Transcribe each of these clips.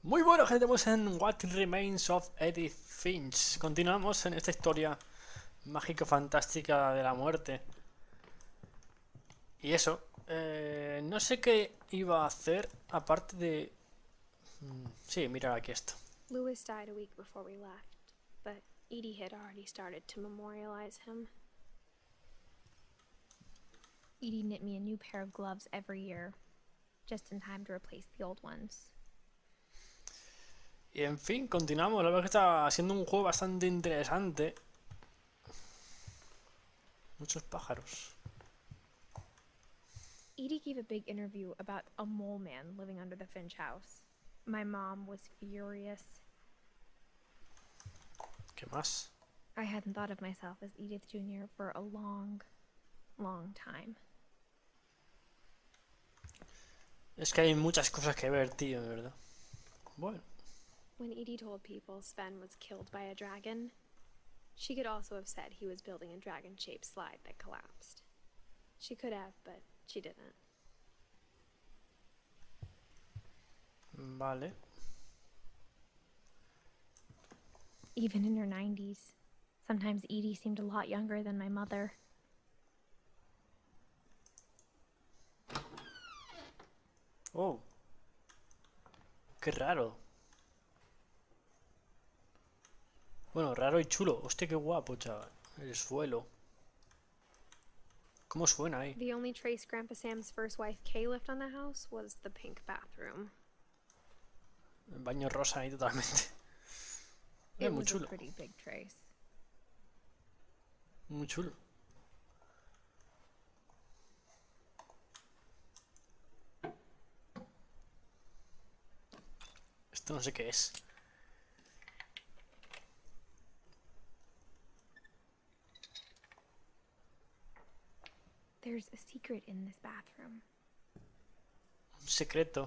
Muy bueno, gente, estamos en What Remains of Edith Finch. Continuamos en esta historia mágico-fantástica de la muerte. Y eso, no sé qué iba a hacer aparte de... Sí, mira aquí esto. Lewis died a week before we left, but Edie had already started to memorialize him. Edie knit me a new pair of gloves every year, just in time to replace the old ones. Y en fin, continuamos. La verdad es que está siendo un juego bastante interesante. Muchos pájaros. Edie gave a big interview about a mole man living under the Finch house. My mom was furious. ¿Qué más? I hadn't thought of myself as Edith Jr. for a long, long time. Es que hay muchas cosas que ver, tío, de verdad. Bueno. When Edie told people Sven was killed by a dragon, she could also have said he was building a dragon-shaped slide that collapsed. She could have, but she didn't. Vale. Even in her 90s, sometimes Edie seemed a lot younger than my mother. Oh. Qué raro. Bueno, raro y chulo. Hostia, qué guapo, chaval. El suelo. ¿Cómo suena ahí? The only trace Grandpa Sam's first wife Kay left on the house was the pink bathroom. El baño rosa ahí totalmente. It Muy was a chulo. pretty big trace. Muy chulo. Esto no sé qué es. There's a secret in this bathroom. Un secreto.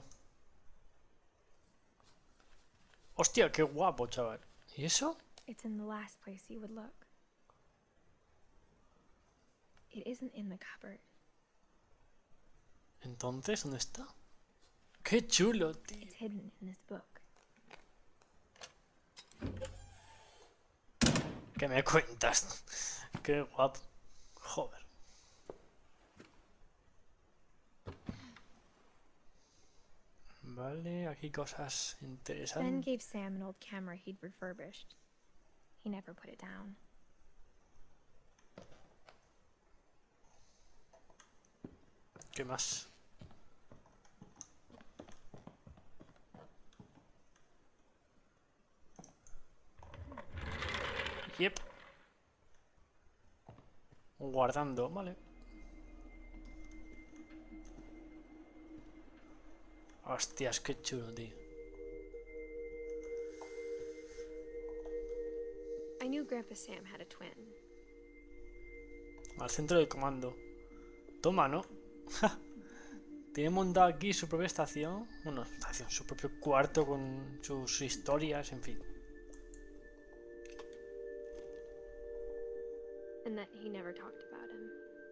Hostia, qué guapo, chaval. ¿Y eso? It's in the last place you would look. It isn't in the cupboard. Entonces, ¿dónde está? Qué chulo, tío. It's hidden in this book. ¿Qué me cuentas? Qué guapo. Joder. Vale, aquí cosas Sven interesantes. gave Sam an old camera he'd refurbished. He never put it down. ¿Qué más? Yep. Guardando, vale. Hostias, qué chulo, tío. I knew Grandpa Sam had a twin. Al centro de comando. Toma, ¿no? Tiene montado aquí su propia estación. Bueno, estación, su propio cuarto con sus historias, en fin. And that he never talked about him.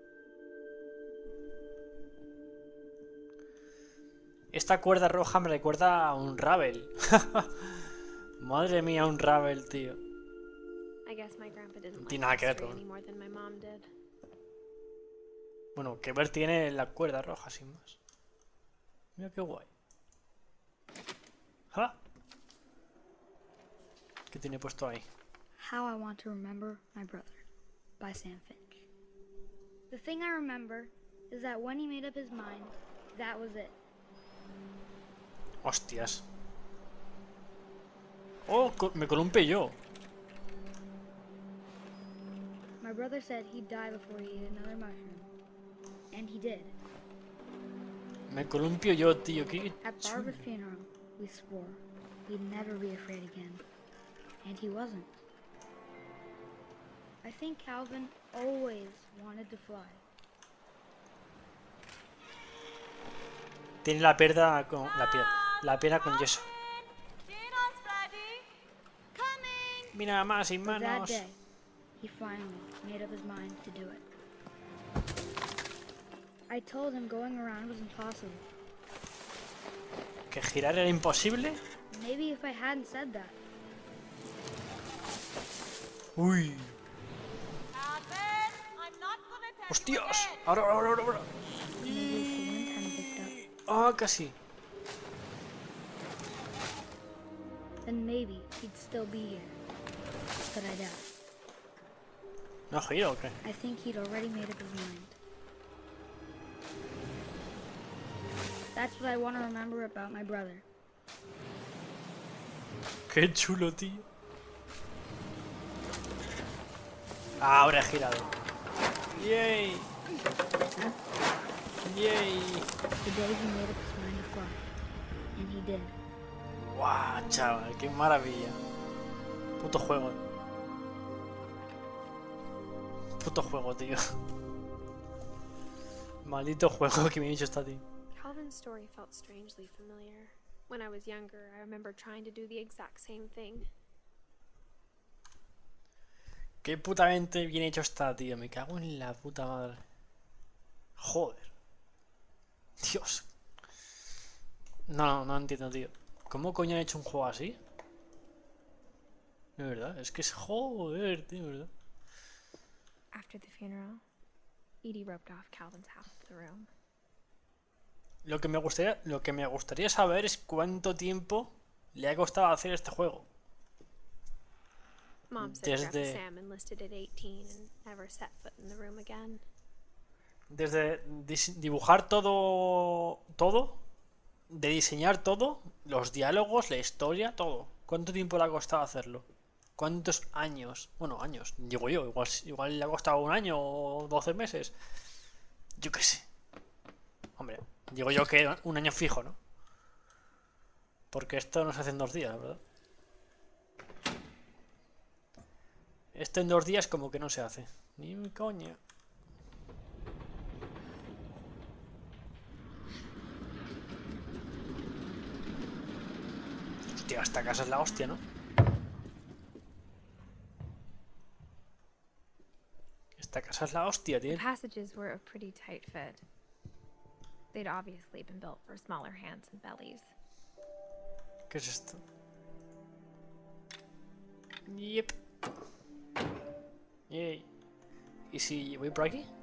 Esta cuerda roja me recuerda a un Ravel. Madre mía, un Ravel, tío. I guess my grandpa didn't Tiene like nada que ver, history pero... any more than my mom did. Bueno, que ver tiene la cuerda roja, sin más. Mira qué guay. ¡Ja! ¿Qué tiene puesto ahí? How I Want to Remember My Brother by Sam Finch. The thing I remember is that when he made up his mind, that was it. Hostias. Oh, me columpié yo. My brother said he'd die before he ate another mushroom. And he did. Me columpio yo, tío. Qué At chulo. Barbara's funeral, we swore we'd never be afraid again. And he wasn't. I think Calvin always wanted to fly. Tiene la pierna con... La pierna con yeso. Mira más, sin But that manos. day, he finally made up his mind to do it. I told him going around was impossible. ¿Que girar era imposible? Maybe if I hadn't said that. Uy. Advent, I'm not gonna tell you ¡Hostias! again. Ahora. Maybe if the wind hadn't picked up, Ah, casi. then maybe he'd still be here. But I doubt. ¿No giro o qué? I think he'd already made up his mind. That's what I want to remember about my brother. Qué chulo, tío. Ahora he girado. Yay. Yay. The day he made up his mind to fly. And he did. Guau, chaval, qué maravilla. Puto juego. Puto juego, tío. Maldito juego que me ha hecho esta tío. Calvin's story felt strangely familiar. When I was younger, I remember trying to do the exact same thing. Qué putamente bien hecho está, tío. Me cago en la puta madre. Joder. Dios. No entiendo, tío. ¿Cómo coño han hecho un juego así? De verdad, es que es joder, tío, ¿verdad? After the funeral, Edie roped off Calvin's half of the room. Lo que me gustaría saber es cuánto tiempo le ha costado hacer este juego. Mom said Jeff Desde- Sam enlisted at 18 and never set foot in the room again. Desde dibujar todo, de diseñar todo, los diálogos, la historia, todo. ¿Cuánto tiempo le ha costado hacerlo? ¿Cuántos años? Bueno, años, digo yo, igual le ha costado un año o 12 meses. Yo qué sé. Hombre, digo yo que un año fijo, ¿no? Porque esto no se hace en 2 días, ¿verdad? Esto en 2 días como que no se hace. Ni mi coña. Hostia, esta casa es la hostia, ¿no? Esta casa es la hostia, The tío. passages were a pretty tight fit. They'd obviously been built for smaller hands and bellies. ¿Qué es esto? Yep. Yay. ¿Y si voy por aquí?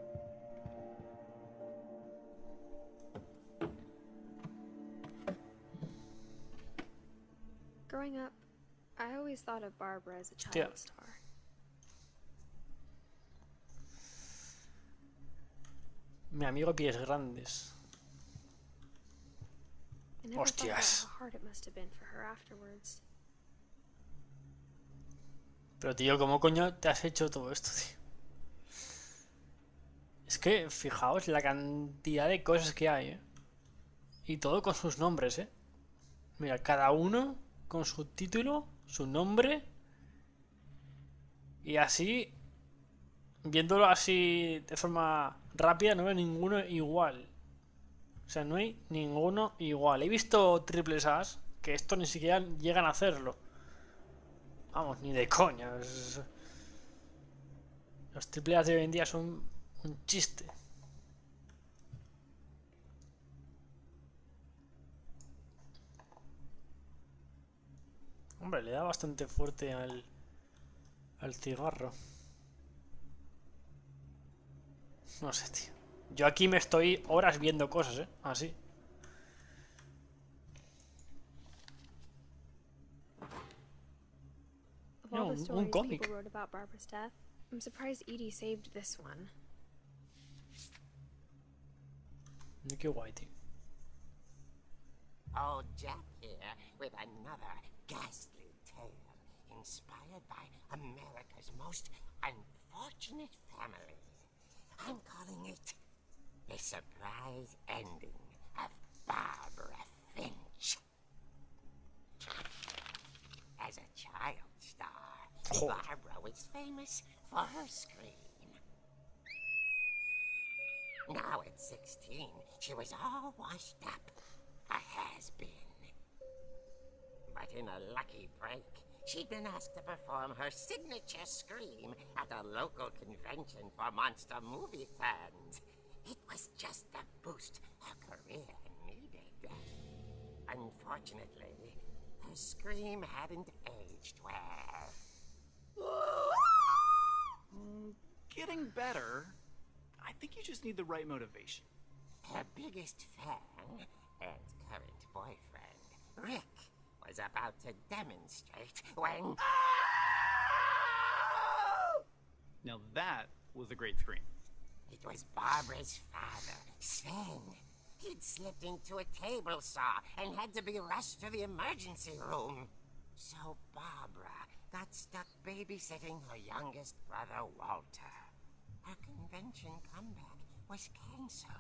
Growing up, I always thought of Barbara as a Hostia. child star. Mi amigo Pies Grandes. I never thought about Hostias. how hard it must have been for her afterwards. Pero tío, ¿cómo coño te has hecho todo esto, tío? Es que fijaos la cantidad de cosas que hay, ¿eh? Y todo con sus nombres, ¿eh? Mira, cada uno con su título, su nombre. Y así, viéndolo así de forma rápida, no veo ninguno igual. O sea, no hay ninguno igual. He visto triples A's que esto ni siquiera llegan a hacerlo. Vamos, ni de coña. Los triple A's de hoy en día son un chiste. Hombre, le da bastante fuerte al cigarro. No sé, tío. Yo aquí me estoy horas viendo cosas, ¿eh? Así. Of all Yeah, the un stories cómic. people wrote about Barbara's death, I'm surprised Edie saved this one. Mira qué guay, tío. Old Jack here with another ghastly tale inspired by America's most unfortunate family. I'm calling it The Surprise Ending of Barbara Finch. As a child star, Oh. Barbara was famous for her scream. Now at 16, she was all washed up, a has-been. But in a lucky break, she'd been asked to perform her signature scream at a local convention for monster movie fans. It was just the boost her career needed. Unfortunately, Her scream hadn't aged well. Getting better. I think you just need the right motivation. Her biggest fan and current boyfriend, Rick, was about to demonstrate when... Now that was a great scream. It was Barbara's father, Sven. He'd slipped into a table saw and had to be rushed to the emergency room. So Barbara got stuck babysitting her youngest brother, Walter. Her convention comeback was cancelled.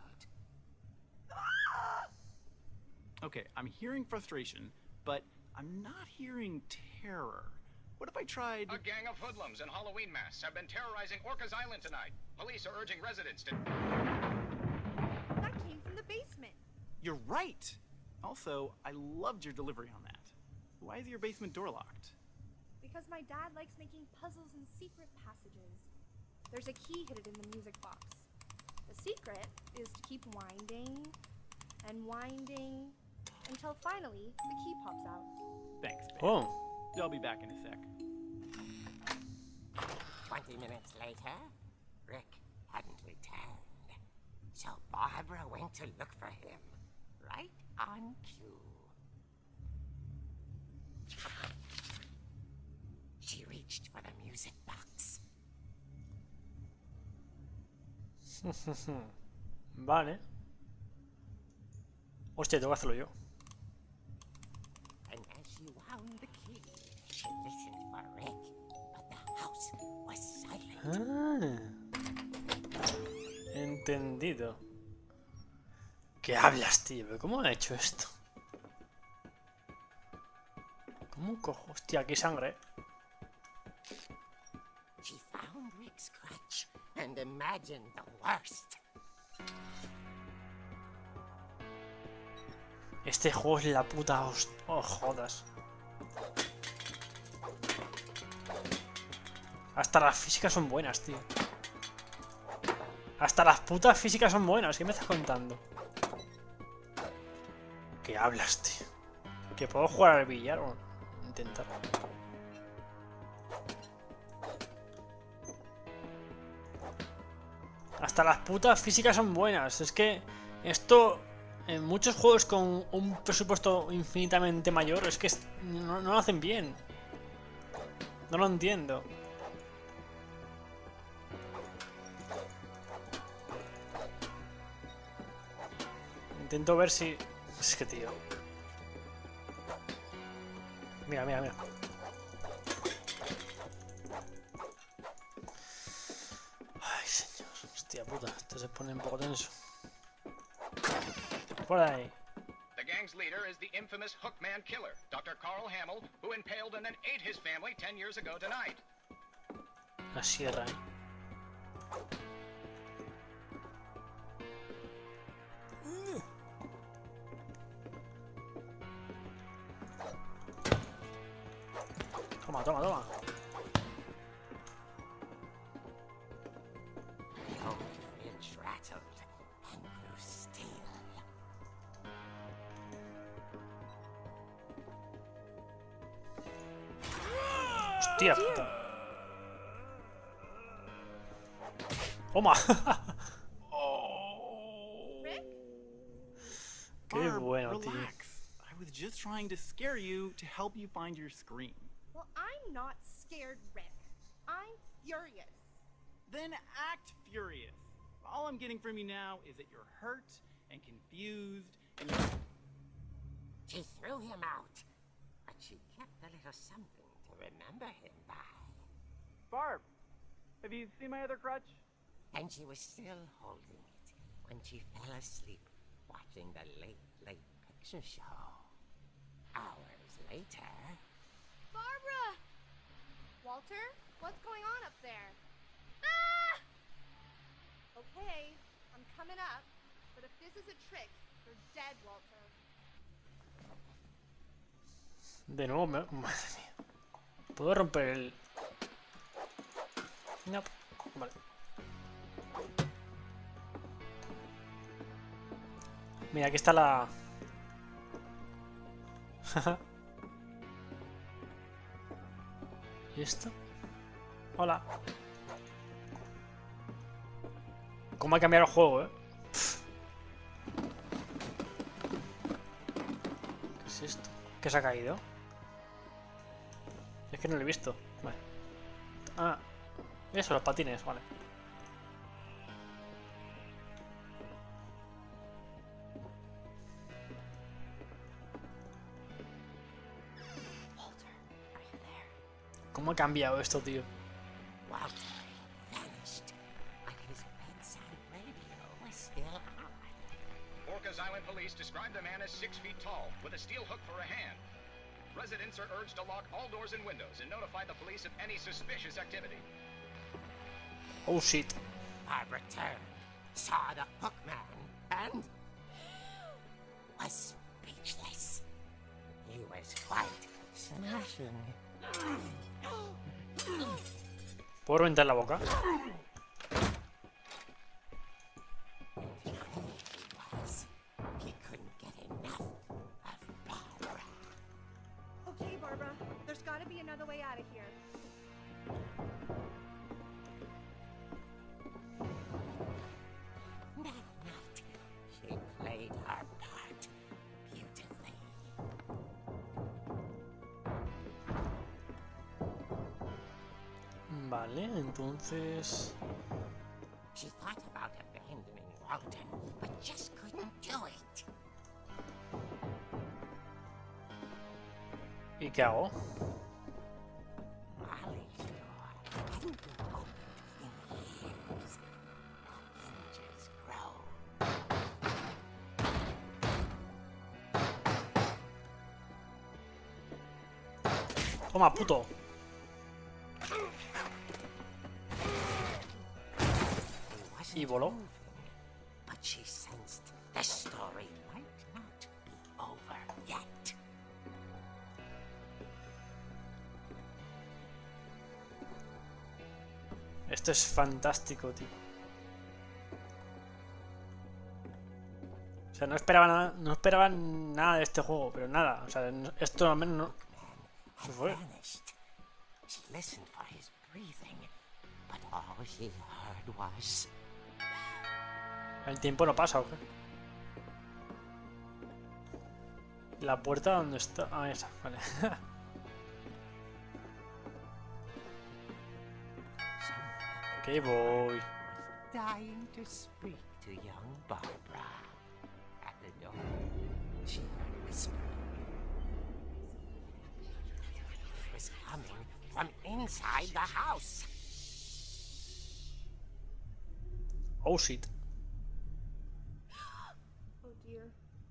Okay, I'm hearing frustration, but I'm not hearing terror. What if I tried... A gang of hoodlums in Halloween masks have been terrorizing Orcas Island tonight. Police are urging residents to... That came from the basement. You're right! Also, I loved your delivery on that. Why is your basement door locked? Because my dad likes making puzzles and secret passages. There's a key hidden in the music box. The secret is to keep winding and winding until finally the key pops out. Thanks, babe. Oh. I'll be back in a sec. 20 minutes later, Rick hadn't returned. So Barbara went to look for him, right on cue. She reached for the music box. Vale. Hostia, tengo que hacerlo yo. And as she wound the key, she listened for Rick, but the house was silent. Entendido. ¿Qué hablas, tío? ¿Pero cómo ha hecho esto? ¿Cómo cojo? Hostia, aquí hay sangre. She found Rick's crutch and imagined the worst. Este juego es la puta oh, jodas. Hasta las físicas son buenas, tío. Hasta las putas físicas son buenas. ¿Qué me estás contando? ¿Qué hablas, tío? ¿Que puedo jugar al billar o intentar? Hasta las putas físicas son buenas. Es que esto... En muchos juegos con un presupuesto infinitamente mayor es que no lo hacen bien. No lo entiendo. Intento ver si... Es que, tío. Mira, mira, mira. Ay, señor. Hostia puta. Esto se pone un poco tenso. Por ahí. The gang's leader is the infamous Hookman killer, Dr. Carl Hamill, who impaled and then ate his family 10 years ago tonight. La sierra, ¿eh? Toma, toma, toma. The old fridge rattled and grew still. Hostia puta. Toma. Rick? Qué Barb, bueno, tío. relax. I was just trying to scare you to help you find your scream. Well, I'm not scared, Rick. I'm furious. Then act furious. All I'm getting from you now is that you're hurt and confused and you're... She threw him out, but she kept a little something to remember him by. Barb, have you seen my other crutch? And she was still holding it when she fell asleep watching the late picture show. Hours later... Barbara! Walter, what's going on up there? Ah! Okay, I'm coming up, but if this is a trick, you're dead, Walter. De nuevo, madre mía. ¿Puedo romper el...? No. Vale. Mira, aquí está la... ¿Y esto? Hola. ¿Cómo ha cambiado el juego, ¿Qué es esto? ¿Qué se ha caído? Es que no lo he visto. Vale. Ah, eso, los patines, vale. ¿Cómo ha cambiado esto, tío? Walter vanished, but his bedside radio was still on. Orcas Island police describe the man as 6 feet tall, with a steel hook for a hand. Residents are urged to lock all doors and windows and notify the police of any suspicious activity. Oh shit. Barbara turned, saw the Hookman, and was speechless. He was quite smashing. ¿Puedo reventar la boca? He couldn't get enough of Barbara. Okay, Barbara, there's gotta be another way out of here. That night, she played her part beautifully. Vale, entonces... She thought about abandoning Walter, but just couldn't do it. ¿Y qué hago? Molly's door hadn't been opened in years. The hinges grow. Toma, puto. He Y voló. moving, but she sensed the story might not be over yet. Esto es fantástico, tío. O sea, no esperaba nada de este juego, pero nada. O sea, esto al menos no... ¿Qué fue? Vanished. She listened for his breathing, but all she heard was... ¿El tiempo no pasa o qué? ¿La puerta dónde está? Ah, esa, vale. Ok, voy. dying to speak to young Barbara. At the door, she heard whispering. It was coming from inside the house. Oh shit. Oh dear.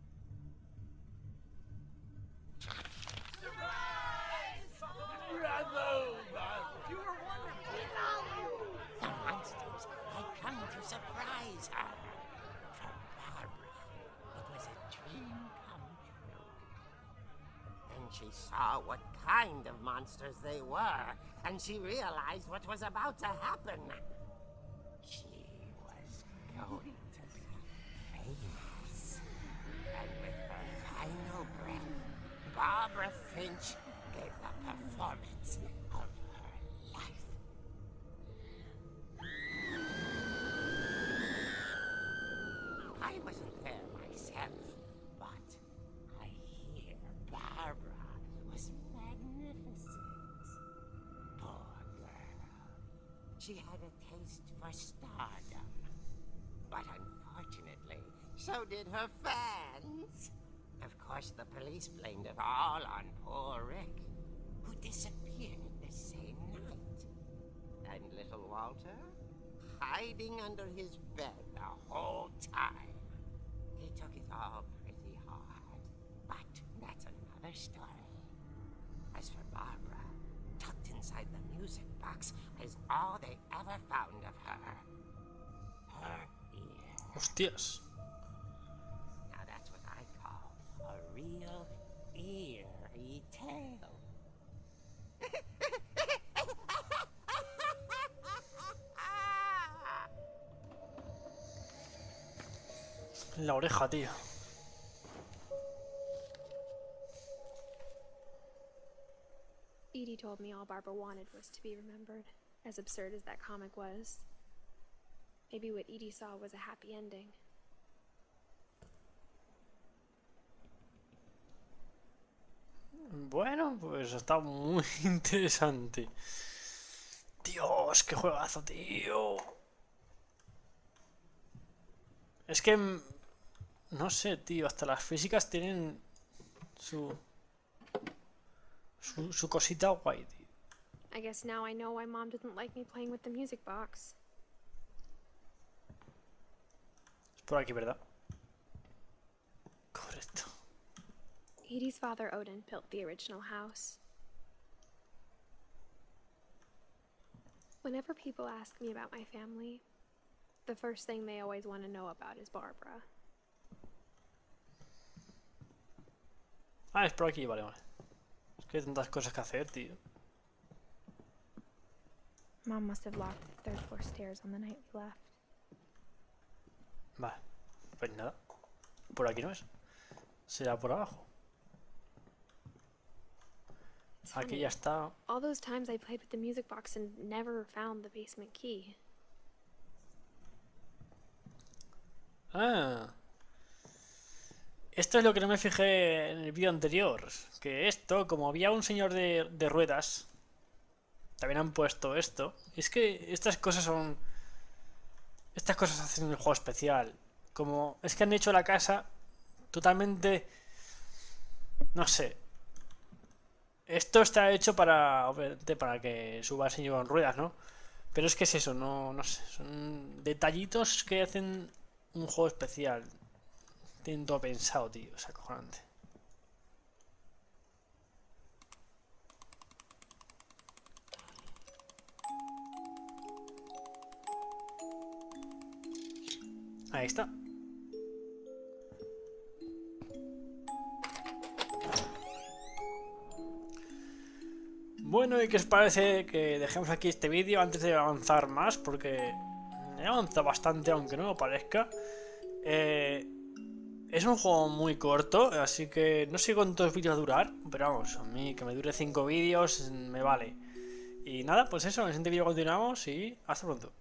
The monsters had come to surprise her. For Barbara, it was a dream come true. Then she saw what kind of monsters they were, and she realized what was about to happen. She was going to be famous. And with her final breath, Barbara Finch gave the performance of her life. I wasn't there myself, but I hear Barbara was magnificent. Poor girl. She had a taste for stardom. But unfortunately, so did her fans. Of course, the police blamed it all on poor Rick, who disappeared the same night. And little Walter, hiding under his bed the whole time. He took it all pretty hard, but that's another story. As for Barbara, tucked inside the music box is all they ever found of her. Her ear. Hostias. Now that's what I call a real eerie tale. La oreja, tío. Edie told me all Barbara wanted was to be remembered, as absurd as that comic was. Maybe what Edie saw was a happy ending. Bueno, pues está muy interesante. Dios, qué juegazo, tío. Es que... no sé, tío, hasta las físicas tienen su cosita guay, tío. I guess now I know why Mom didn't like me playing with the music box. Es por aquí, ¿verdad? Correcto. Edie's father, Odin, built the original house. Whenever people ask me about my family, the first thing they always want to know about is Barbara. Ah, es por aquí, vale, vale. Es que hay tantas cosas que hacer, tío. Mom must have locked the third floor stairs on the night we left. Vale, pues nada. Por aquí no es. Será por abajo. It's Aquí funny. ya está. All those times I played with the music box and never found the basement key. Ah. Esto es lo que no me fijé en el vídeo anterior. Que esto, como había un señor de ruedas, también han puesto esto. Es que estas cosas son... Estas cosas hacen el juego especial. Como... Es que han hecho la casa totalmente... No sé. Esto está hecho para... Obviamente para que suba el señor en ruedas, ¿no? Pero es que es eso, no sé. Son detallitos que hacen un juego especial. Tienen todo pensado, tío. Es acojonante. Ahí está. Bueno, ¿y qué os parece que dejemos aquí este vídeo antes de avanzar más? Porque he avanzado bastante, aunque no lo parezca. Es un juego muy corto, así que no sé cuántos vídeos durar, pero vamos, a mí que me dure 5 vídeos me vale. Y nada, pues eso, en el siguiente vídeo continuamos y hasta pronto.